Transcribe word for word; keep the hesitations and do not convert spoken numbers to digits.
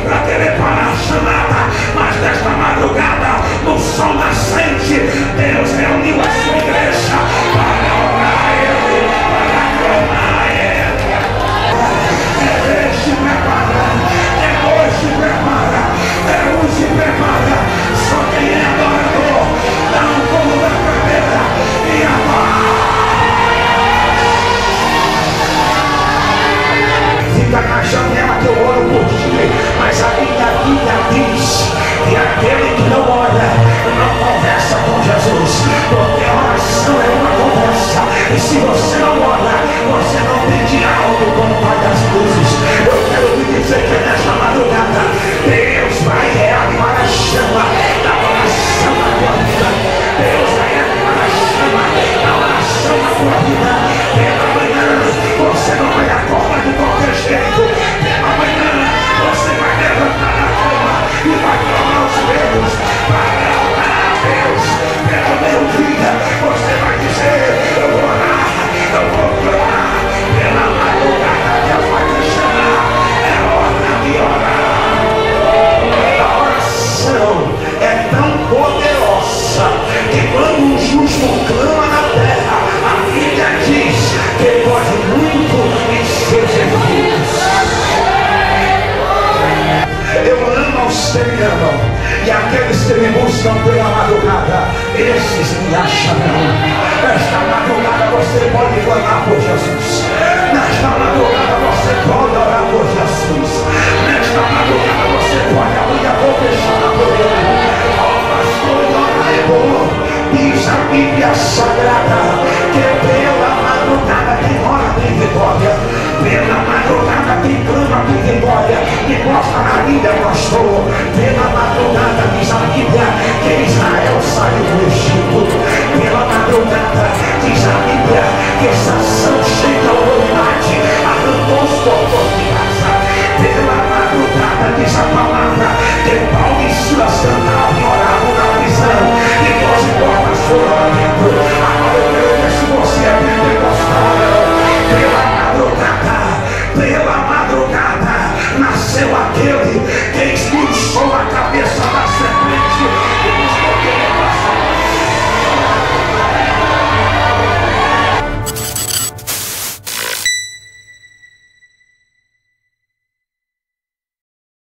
para preparar a chamada, mas nesta madrugada, no sol nascente, Deus reuniu a sua igreja para orar Ele, para clamar Ele. É este prepara, é hoje prepara, é hoje prepara. Só quem é adorador dá um pulo da cadeira e adora. Fica na janela que eu oro por ti, mas a minha Bíblia diz que aquele que não ora não conversa com Jesus, porque a oração é uma conversa, e se você não ora, você não tem diálogo com o Pai das Luzes. Eu quero te dizer que nesta madrugada Deus vai reavivar a chama da oração da tua vida. Deus vai reavivar a chama da oração da tua vida. Pela manhã você não vai acordar de qualquer jeito. Pela manhã você vai levantar a cama e vai clamar os dedos para orar a Deus. Pelo meu dia você vai dizer: eu vou orar, eu vou clamar. Pela madrugada Deus vai te chamar. É hora de orar. A oração é tão poderosa que quando um justo clama na terra, a Bíblia diz que pode muito em seus efeitos. Eu amo aos que me amam, e aqueles que me buscam pela madrugada, esses me acharão. Nesta madrugada você pode clamar por Jesus. Nesta madrugada você pode orar por Jesus. Nesta madrugada você pode abrir a boca e chorar por Ele. Oh, pastor, orar é bom. Diz a Bíblia Sagrada que pela madrugada quem ora tem vitória. Pela madrugada quem clama tem vitória. E mostra na Bíblia, pastor. Pela madrugada diz a Bíblia que Israel saiu do Egito. Pela madrugada diz a Bíblia que Sansão